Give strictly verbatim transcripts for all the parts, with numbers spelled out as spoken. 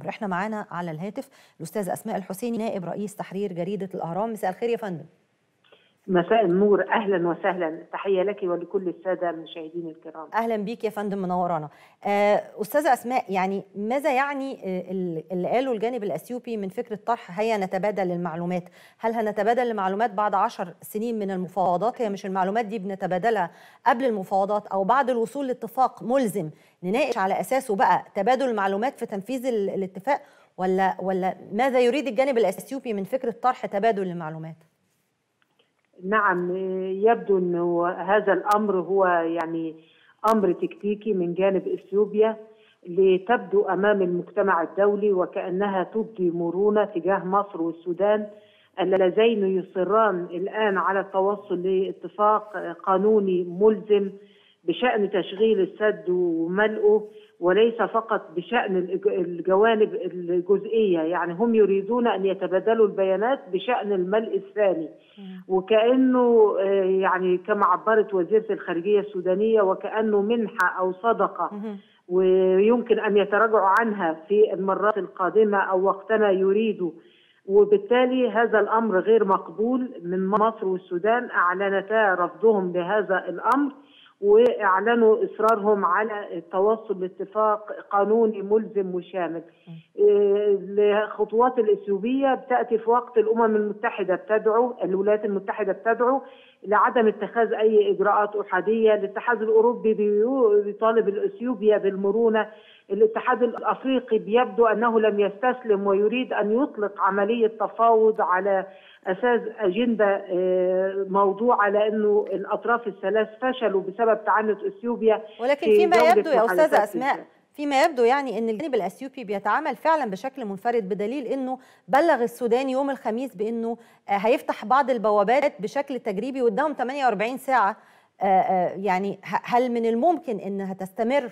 الأمر. احنا معانا على الهاتف الأستاذة أسماء الحسيني نائب رئيس تحرير جريدة الأهرام. مساء الخير يا فندم. مساء النور، أهلا وسهلا، تحية لك ولكل السادة المشاهدين الكرام. أهلا بيك يا فندم، منورانا. أستاذة أسماء، يعني ماذا يعني اللي قاله الجانب الأثيوبي من فكرة طرح هيا نتبادل المعلومات؟ هل هنتبادل المعلومات بعد عشر سنين من المفاوضات؟ هي مش المعلومات دي بنتبادلها قبل المفاوضات أو بعد الوصول لاتفاق ملزم نناقش على أساسه بقى تبادل المعلومات في تنفيذ الاتفاق، ولا ولا ماذا يريد الجانب الأثيوبي من فكرة طرح تبادل المعلومات؟ نعم، يبدو أنه هذا الأمر هو يعني أمر تكتيكي من جانب إثيوبيا لتبدو أمام المجتمع الدولي وكأنها تبدي مرونة تجاه مصر والسودان اللذين يصران الآن على التوصل لاتفاق قانوني ملزم بشأن تشغيل السد وملئه، وليس فقط بشأن الجوانب الجزئية. يعني هم يريدون أن يتبادلوا البيانات بشأن الملء الثاني، وكأنه يعني كما عبرت وزيرة الخارجية السودانية وكأنه منحة أو صدقة ويمكن أن يتراجعوا عنها في المرات القادمة أو وقتما يريدوا. وبالتالي هذا الأمر غير مقبول من مصر والسودان، أعلنتا رفضهم لهذا الأمر واعلنوا اصرارهم على التوصل لاتفاق قانوني ملزم وشامل. الخطوات الاثيوبيه بتاتي في وقت الامم المتحده بتدعو، الولايات المتحده بتدعو لعدم اتخاذ اي اجراءات احاديه، الاتحاد الاوروبي بيطالب الاثيوبيا بالمرونه، الاتحاد الافريقي بيبدو انه لم يستسلم ويريد ان يطلق عمليه تفاوض على اساس اجنده موضوعه، لانه الاطراف الثلاث فشلوا بسبب تعنت اثيوبيا. ولكن فيما يبدو يا استاذه اسماء، فيما يبدو يعني ان الجانب الاثيوبي بيتعامل فعلا بشكل منفرد، بدليل انه بلغ السودان يوم الخميس بانه هيفتح بعض البوابات بشكل تجريبي واداهم ثمانية وأربعين ساعه. يعني هل من الممكن انها تستمر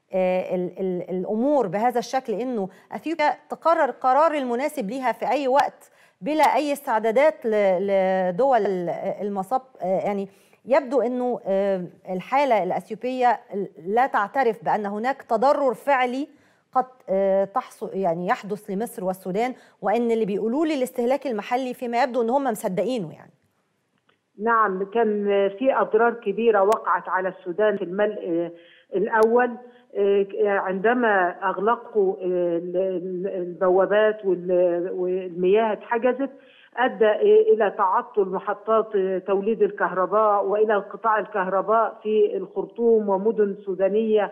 الامور بهذا الشكل، انه اثيوبيا تقرر القرار المناسب ليها في اي وقت بلا اي استعدادات لدول المصب؟ يعني يبدو انه الحاله الاثيوبيه لا تعترف بان هناك تضرر فعلي قد تحصل يعني يحدث لمصر والسودان، وان اللي بيقولوا لي الاستهلاك المحلي فيما يبدو ان هم مصدقينه. يعني نعم، كان في اضرار كبيره وقعت على السودان في الملء الاول عندما اغلقوا البوابات والمياه اتحجزت، ادى الى تعطل محطات توليد الكهرباء والى انقطاع الكهرباء في الخرطوم ومدن سودانيه.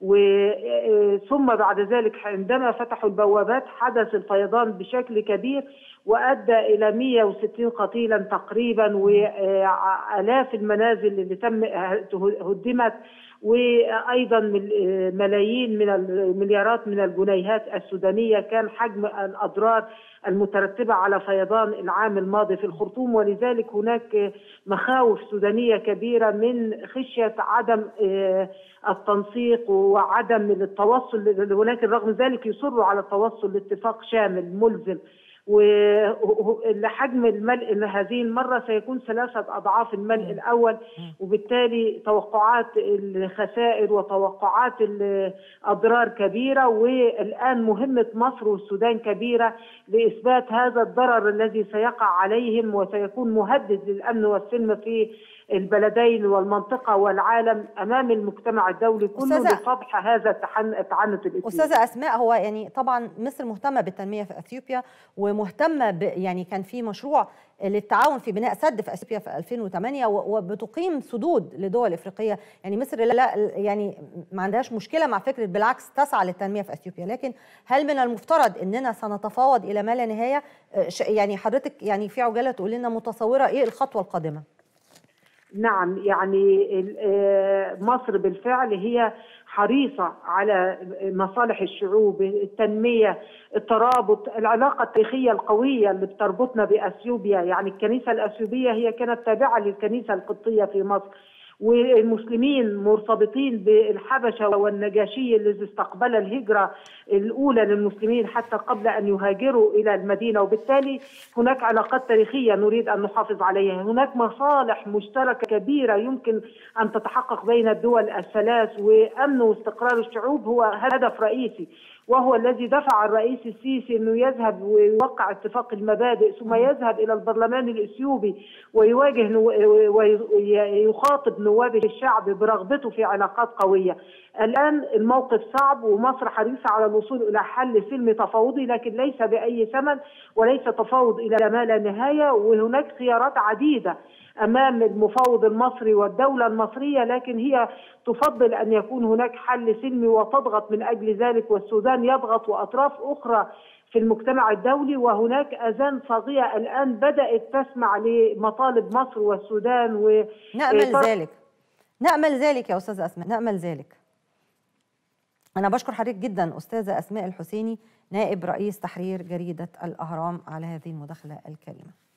ثم بعد ذلك عندما فتحوا البوابات حدث الفيضان بشكل كبير وادى الى مئة وستين قتيلا تقريبا، والاف المنازل اللي تم هدمت، وايضا ملايين من المليارات من الجنيهات السودانيه كان حجم الاضرار المترتبه على فيضان العام الماضي في الخرطوم. ولذلك هناك مخاوف سودانيه كبيره من خشيه عدم التنسيق وعدم التوصل، ولكن رغم ذلك يصروا على التوصل لاتفاق شامل ملزم. وحجم الملء هذه المرة سيكون ثلاثة أضعاف الملء الأول، وبالتالي توقعات الخسائر وتوقعات الأضرار كبيرة. والآن مهمة مصر والسودان كبيرة لإثبات هذا الضرر الذي سيقع عليهم وسيكون مهدد للأمن والسلم في البلدين والمنطقة والعالم أمام المجتمع الدولي كله لفضح هذا التعنت الإثيوبي. أستاذة أسماء، هو يعني طبعا مصر مهتمة بالتنمية في أثيوبيا ومهتمة ب يعني كان في مشروع للتعاون في بناء سد في أثيوبيا في ألفين وثمانية وبتقيم سدود لدول إفريقية. يعني مصر لا يعني ما عندهاش مشكلة مع فكرة، بالعكس تسعى للتنمية في أثيوبيا. لكن هل من المفترض أننا سنتفاوض إلى ما لا نهاية؟ يعني حضرتك يعني في عجالة تقول لنا متصورة إيه الخطوة القادمة؟ نعم، يعني مصر بالفعل هي حريصة على مصالح الشعوب، التنمية، الترابط، العلاقة التاريخية القوية اللي بتربطنا بأثيوبيا. يعني الكنيسة الأثيوبية هي كانت تابعة للكنيسة القبطية في مصر، والمسلمين مرتبطين بالحبشة والنجاشي الذي استقبل الهجرة الأولى للمسلمين حتى قبل أن يهاجروا إلى المدينة، وبالتالي هناك علاقات تاريخية نريد أن نحافظ عليها. هناك مصالح مشتركة كبيرة يمكن أن تتحقق بين الدول الثلاث، وأمن واستقرار الشعوب هو هدف رئيسي. وهو الذي دفع الرئيس السيسي أنه يذهب ويوقع اتفاق المبادئ، ثم يذهب إلى البرلمان الإثيوبي ويواجه ويخاطب نواب الشعب برغبته في علاقات قوية. الآن الموقف صعب، ومصر حريصة على الوصول إلى حل سلمي تفاوضي، لكن ليس بأي ثمن وليس تفاوض إلى ما لا نهاية. وهناك خيارات عديدة أمام المفاوض المصري والدولة المصرية، لكن هي تفضل أن يكون هناك حل سلمي وتضغط من أجل ذلك، والسودان يضغط وأطراف أخرى في المجتمع الدولي. وهناك أذان صاغية الآن بدأت تسمع لمطالب مصر والسودان و نأمل ذلك نأمل ذلك يا أستاذة أسماء، نأمل ذلك. أنا بشكر حضرتك جدا أستاذة أسماء الحسيني، نائب رئيس تحرير جريدة الأهرام، على هذه المداخلة الكريمة.